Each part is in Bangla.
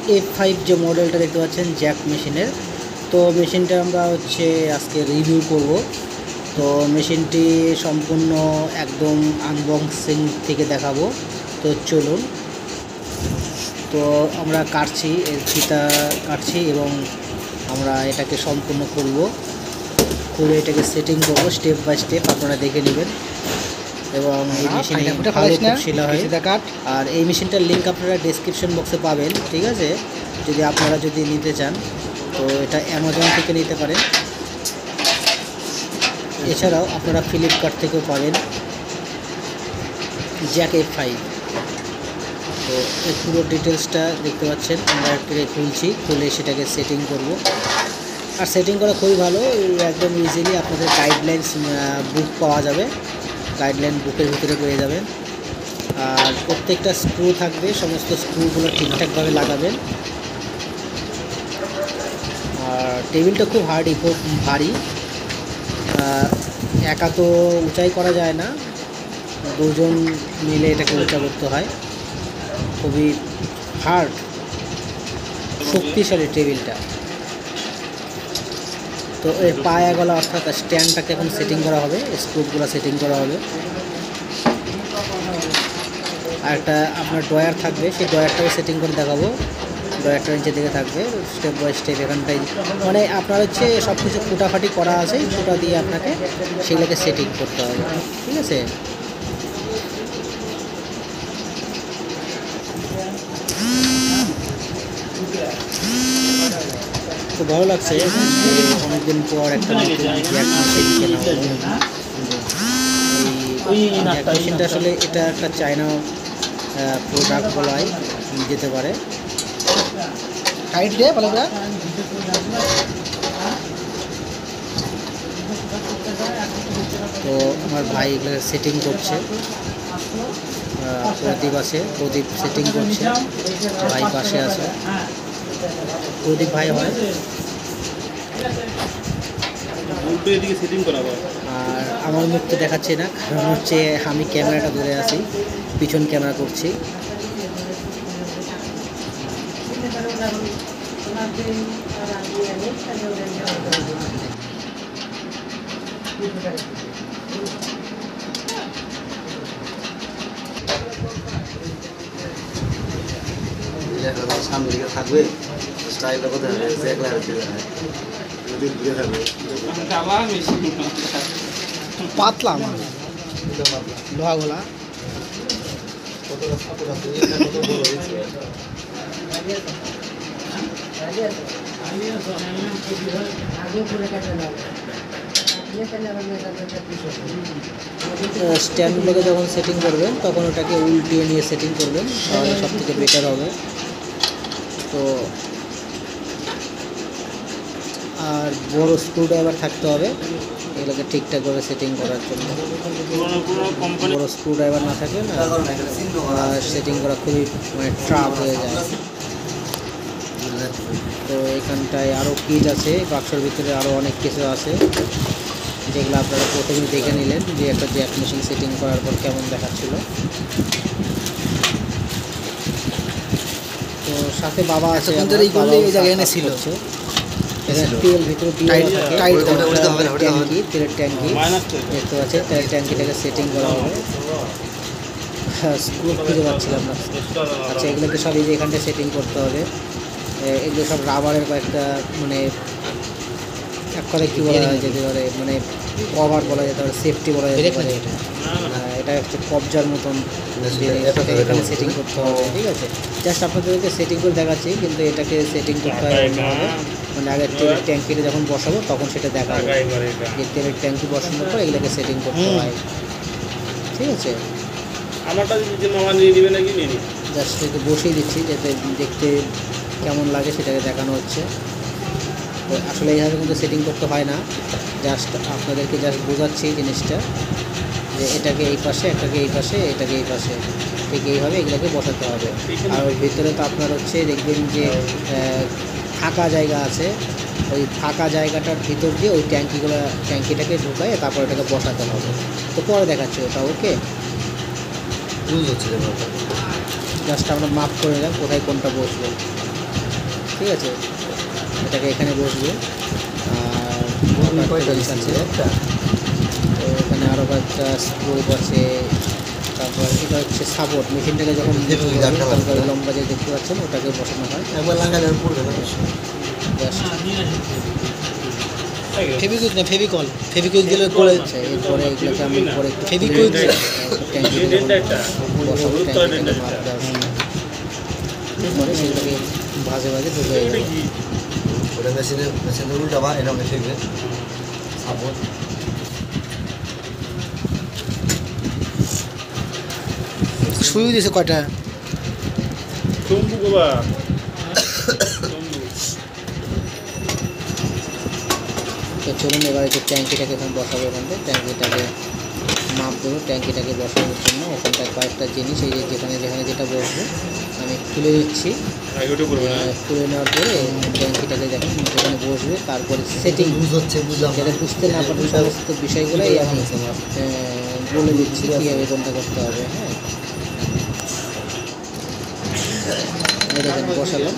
F5 যে মডেলটা দেখতে পাচ্ছেন জ্যাক মেশিনের, তো মেশিনটা আমরা হচ্ছে আজকে রিভিউ করব। তো মেশিনটি সম্পূর্ণ একদম আনবক্সিং থেকে দেখাবো। তো চলুন, তো আমরা কাটছি, এর ফিতা কাটছি এবং আমরা এটাকে সম্পূর্ণ করব, করে এটাকে সেটিং করব স্টেপ বাই স্টেপ, আপনারা দেখে নেবেন। এবং এই মেশিনে ভালো খুব শিলা হয়। আর এই মেশিনটার লিঙ্ক আপনারা ডেসক্রিপশন বক্সে পাবেন, ঠিক আছে? যদি আপনারা নিতে চান তো এটা অ্যামাজন থেকে নিতে পারেন, এছাড়াও আপনারা ফ্লিপকার্ট থেকেও পাবেন জ্যাক F5। তো এই পুরো ডিটেলসটা দেখতে পাচ্ছেন, আমরা এটাকে খুলে সেটাকে সেটিং করব। আর সেটিং করা খুবই ভালো, একদম ইজিলি আপনাদের গাইডলাইন্স বুক পাওয়া যাবে, গাইডলাইন বুকের ভিতরে পেয়ে যাবেন। আর প্রত্যেকটা স্ক্রু থাকবে, সমস্ত স্ক্রুগুলো ঠিকঠাকভাবে লাগাবেন। আর টেবিলটা খুব খুব ভারী, একা তো উঁচাই করা যায় না, দুজন মিলে এটাকে উঁচা করতে হয়। খুবই হার্ড, শক্তিশালী টেবিলটা। তো এর পায়া গলা অর্থাৎ স্ট্যান্ডটাকে এখন সেটিং করা হবে, স্ক্রুপগুলো সেটিং করা হবে। আর একটা আপনার ড্রয়ার থাকবে, সেই ড্রয়ারটাকে সেটিং করে দেখাবো। ড্রয়ারটা নিচের দিকে থাকবে, স্টেপ বাই স্টেপ এখানটাই মানে আপনার হচ্ছে সব কিছু ফুটাফাটি করা আছে, ফুটা দিয়ে আপনাকে সেগুলোকে সেটিং করতে হবে, ঠিক আছে? খুব ভালো লাগছে অনেকদিন পর একটা নতুন জ্যাক মেশিন কেনা হলো। এই জ্যাক মেশিনটা আসলে এটা একটা চায়না প্রোডাক্ট বলাই যেতে পারে। তো আমার ভাই এগুলো সেটিং করছে, প্রদীপ সেটিং করছে, ভাই পাশে আছে, প্রদীপ ভাই হয়। আর আমার মুখ তো দেখাচ্ছে না, কারণ হচ্ছে আমি ক্যামেরাটা ধরে আছি, পিছন ক্যামেরা করছি। সামনে দিকে থাকবে, স্টাইলটা কোথায় পাতলা আমার লোহাগুলা। স্ট্যান্ডগুলোকে যখন সেটিং করবেন তখন ওটাকে উল্টিয়ে নিয়ে সেটিং করবেন, তাহলে সব থেকে বেটার হবে। তো আর বড় স্ক্রুড্রাইভার থাকতে হবে এগুলোকে ঠিকঠাকভাবে সেটিং করার জন্য। বড় স্ক্রুড্রাইভার না থাকলে না সেটিং করা খুবই মানে ট্রাপ হয়ে যায়। তো এখানটায় আরও কিট আছে, বাক্সের ভিতরে আরও অনেক কিছু আছে, যেগুলো আপনারা প্রথমেই দেখে নিলেন যে একটা জ্যাক মেশিন সেটিং করার পর কেমন দেখাচ্ছিল। তো সাথে বাবা আছে, তেল ভিতরে ট্যাঙ্কি, তেলের ট্যাঙ্কি দেখতে পাচ্ছেন, তেলের ট্যাঙ্কিটাকে সেটিং করা হবে। স্ক্রু খুঁজে পাচ্ছিলাম না। আচ্ছা, এগুলোকে সব এই যে এখানটায় সেটিং করতে হবে। এগুলো সব রাবারের কয়েকটা মানে এক কথা কী বলা যেতে পারে, মানে কভার বলা যেতে পারে, সেফটি বলা যেতে পারে। এটা হচ্ছে কবজার মতন এখানে সেটিং করতে হবে, ঠিক আছে? জাস্ট আপনাদেরকে সেটিং করে দেখাচ্ছি, কিন্তু এটাকে সেটিং করতে হবে মানে আগে তেলের ট্যাঙ্কিটা যখন বসাবো তখন সেটা দেখাবো যে তেলের ট্যাঙ্কি বসানোর পর এগুলোকে সেটিং করতে হয়, ঠিক আছে? জাস্ট একটু বসিয়ে দিচ্ছি যাতে দেখতে কেমন লাগে সেটাকে দেখানো হচ্ছে। তো আসলে এইভাবে কিন্তু সেটিং করতে হয় না, জাস্ট আপনাদেরকে জাস্ট বোঝাচ্ছি জিনিসটা যে এটাকে এই পাশে, এটাকে এই পাশে, এটাকে এই পাশে, ঠিক এইভাবে এগুলোকে বসাতে হবে। আর ওই ভিতরে তো আপনার হচ্ছে দেখবেন যে ফাঁকা জায়গা আছে, ওই ফাঁকা জায়গাটার ভিতর দিয়ে ওই ট্যাঙ্কিটাকে ঢুকায় তারপর এটাকে বসাতে হবে। তো পরে দেখাচ্ছি ওটা, ওকে? জাস্ট আমরা মাপ করে নিলাম কোথায় কোনটা বসবে। ঠিক আছে, এটাকে এখানে বসবে। আর আছে, তো এখানে আরও একটা স্ক্রুপ আছে। তারপর এটা হচ্ছে সাপোর্ট, মেশিনটাকে যখন লম্বা যে দেখতে পাচ্ছেন ওটাকে বসানো হয়। ফেভিকুইক না ফেভিকল, ফেভিকুইক দিলে করে এরপরে এগুলোকে আমি পরে একটু ফেভিকুইক বসাবো, ট্যাঙ্কিটাকে মাপ দেওয়ার জন্য। এরপরে সেগুলোকে ভাজে ভাজে ঢুকে যাবে। ওটা মেশিনের উল্টা বা এটা আমরা ফেলবে সাপোর্ট। সুই দিয়েছে কয়টা? তো চলুন এবার একটু ট্যাঙ্কিটাকে এখন বসাবো। এখান থেকে ট্যাঙ্কিটাকে মাপ দেবো, ট্যাঙ্কিটাকে বসানোর জন্য ওখানটায় কয়েকটা জিনিস এই যে যেখানে যেখানে যেটা বসবে আমি খুলে দিচ্ছি। খুলে নেওয়ার পরে ট্যাঙ্কিটাকে যখন যেখানে বসবে তারপরে সেটিং যাতে বুঝতে না পারেন সমস্ত বিষয়গুলোই আমি বলে দিচ্ছি কীভাবে কোনটা করতে হবে। হ্যাঁ, দেখেন বসালাম,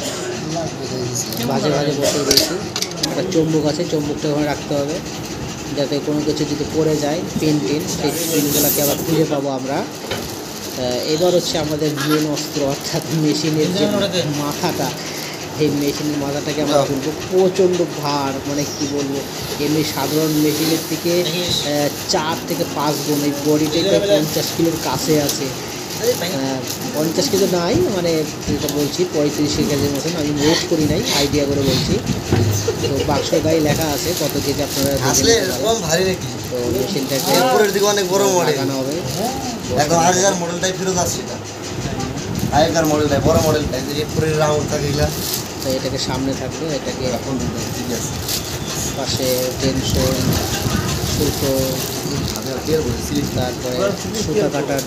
ভাজে ভাজে বসিয়ে দিয়েছি। একটা চুম্বক আছে, চুম্বকটা ওখানে রাখতে হবে যাতে কোনো কিছু যদি পড়ে যায় পিন সেই পিনগুলোকে আবার খুঁজে পাবো আমরা। এবার হচ্ছে আমাদের মেন অস্ত্র, অর্থাৎ মেশিনের যে মাথাটা, এই মেশিনের মাথাটাকে আমরা তুলবো। প্রচণ্ড ভার, মানে কি বলবো, এমনি সাধারণ মেশিনের থেকে 4 থেকে 5 গুণ। এই বডিটাকে 50 কিলোর কাছে আছে। 50 কিলো নাই, মানে যেটা বলছি 35 কেজির মতন। আমি ওয়েট করি নাই, আইডিয়া করে বলছি। তো বাক্সর গায়ে লেখা আছে কত কেজি আপনারা। তো মেশিনটাকে অনেক বড় মডেল লাগানো হবে। এখন আগেকার মডেলটাই ফেরত আসছে, এটা আগেকার মডেলটাই বড় মডেলটাই যে পুরো রাউন্ড থাকে এগুলা। তো এটাকে সামনে থাকবে, এটাকে এখন ঠিক আছে পাশে টেনশন সুতো, তারপরে সুতা কাটার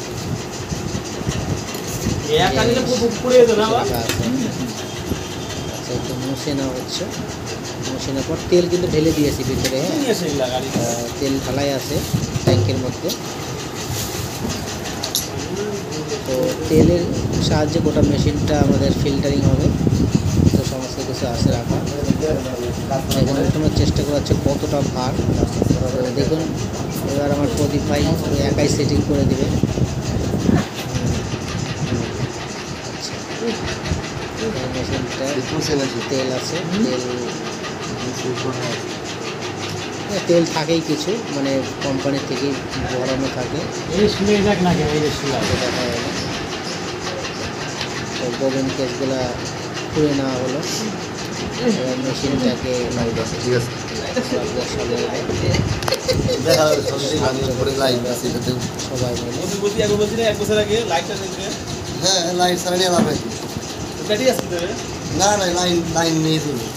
একটু মুছে নেওয়া হচ্ছে। মুছে নেওয়ার পর তেল কিন্তু ঢেলে দিয়েছি ভিতরে। তেল ঢালাই আছে ট্যাঙ্কের মধ্যে। তো তেলের সাহায্যে গোটা মেশিনটা আমাদের ফিল্টারিং হবে। তো সমস্ত কিছু আছে রাখা। এখানে উঠানোর চেষ্টা করা হচ্ছে কতটা ভার। দেখুন এবার আমার প্রদীপ ভাই একাই সেটিং করে দেবে। মেশিনটা তেল আছে, তেল থাকেই কিছু, মানে কোম্পানির থেকেই ভরানো থাকে। তো বোবিন কেসগুলা খুলে নেওয়া হলো। এবার মেশিনটাকে সবাই মিলে হ্যাঁ লাইট ছাড়া নিয়ে লাভ না, না লাইন নিয়ে চলবে।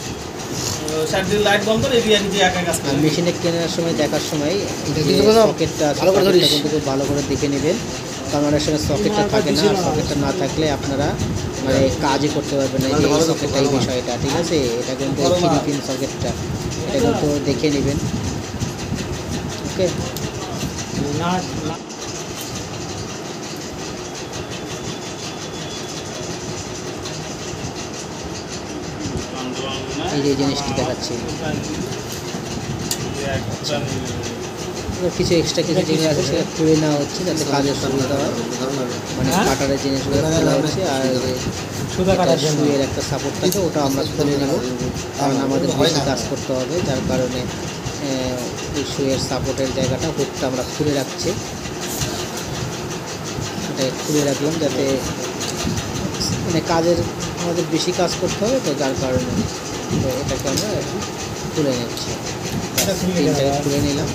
আর মেশিনে কেনার সময় দেখার সময় সকেটটা আছে, কিন্তু খুব ভালো করে দেখে নেবেন, কারণ অনেক সময় সকেটটা থাকে না। আর সকেটটা না থাকলে আপনারা মানে কাজই করতে পারবেন না। এই সকেটটা, এই বিষয়টা, ঠিক আছে, এটা কিন্তু ফিলিপিন সকেটটা, এটা কিন্তু দেখে নেবেন। ওকে, এই যে জিনিসটি দেখাচ্ছি, কিছু এক্সট্রা কিছু জিনিস আছে সেটা খুলে নেওয়া হচ্ছে যাতে কাজের সুবিধা হয়। মানে কাটারের জিনিসগুলো খোলা হচ্ছে। আর সুইয়ের একটা সাপোর্ট থাকে, ওটা আমরা খুলে নেব, কারণ আমাদের বেশি কাজ করতে হবে। যার কারণে ওই সুইয়ের সাপোর্টের জায়গাটা, হুকটা আমরা খুলে রাখছি। এটা খুলে রাখলাম যাতে মানে কাজের আমাদের বেশি কাজ করতে হবে, তো যার কারণে তো এটাকে আমরা খুলে নিচ্ছি। খুলে নিলাম।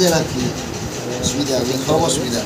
সব অসুবিধা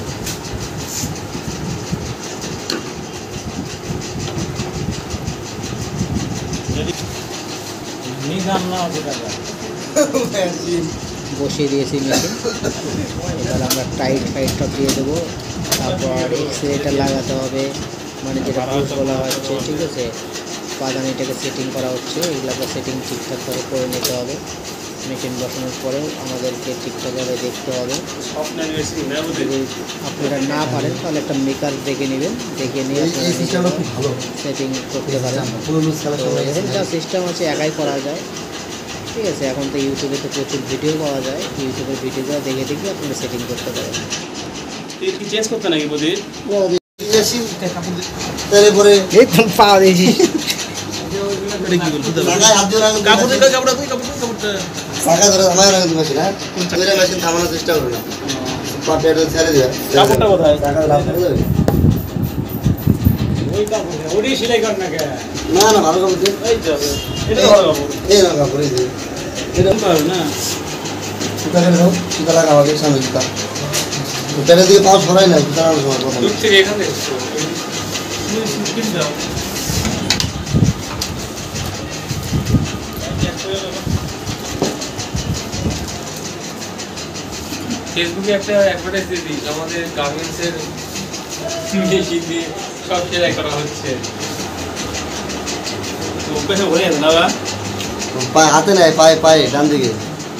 বসিয়ে দিয়েছি মেশিন। এবার আমরা টাইটটা দিয়ে দেবো। তারপর এক্সরেটা লাগাতে হবে, মানে যেটা পুশ বলা হচ্ছে, ঠিক আছে। পাদানিটাকে সেটিং করা হচ্ছে, এগুলোকে সেটিং ঠিকঠাকভাবে করে নিতে হবে। মেশিন বসানোর পরেও আমাদেরকে ঠিকঠাকভাবে দেখতে হবে। যদি আপনারা না পারেন তাহলে একটা মেকার দেখে নেবেন, দেখে নিয়ে এই সিস্টেমটা খুব ভালো। সেটিং করতে পারেন। পুরো লুজ খেলা তো এখন যা সিস্টেম আছে একাই করা যায়, ঠিক আছে। এখন তো ইউটিউবে তো প্রচুর ভিডিও পাওয়া যায়, ইউটিউবের ভিডিওগুলো দেখে দেখে আপনারা সেটিং করতে পারেন। চেঞ্জ করতে নাকি প্রদীপ? তারপরে এই তো পাওয়া দিয়েছি। টাকায় হাত দিয়ে রাখুন। টাকা ধরে আমার রাখুন মেশিন, হ্যাঁ দুইটা মেশিন থামানোর চেষ্টা করুন না, পাটিটা ছেড়ে দেবে। কাপড়টা কোথায়? টাকা লাভ করে দেবে। ওই কাপড় ওডি সেলাই কর না কে? না না ভালো কাপড় দিয়ে। এই যাবে এটা ভালো কাপড়। এই না কাপড় এই যে এটা ভালো না। সুতা করে দাও, সুতা লাগা আমাকে সামনে সুতা। সুতাটা দিয়ে পাও সরাই না, সুতা লাগানোর সময় প্রথমে। দূর থেকে এখানে এসছো। তুমি স্ক্রিন দাও। ফেসবুকে একটা অ্যাডভার্টাইজ দিয়ে দিই, আমাদের গার্মেন্টসের মেশিন দিয়ে সব সেলাই করা হচ্ছে। তো ওখানে বলে না বা পায়ে হাতে নেয়, পায়ে পায়ে ডান দিকে।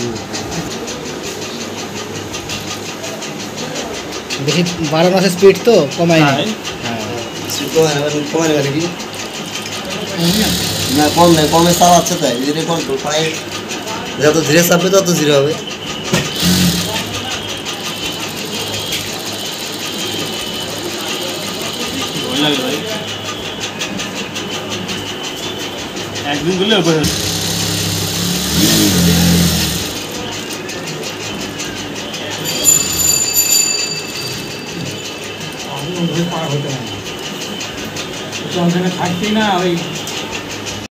বেশি 12 মাসের স্পিড তো কমাই না। কমায় না দেখি না, কম নেই, কমে চালাচ্ছে তাই ধীরে কন্ট্রোল পায়ে যত ধীরে চাপবে তত ধীরে হবে। ভয় লাগে ভাই, একদিন করলে অভ্যাস হচ্ছে। ওখানে থাকছি না, ওই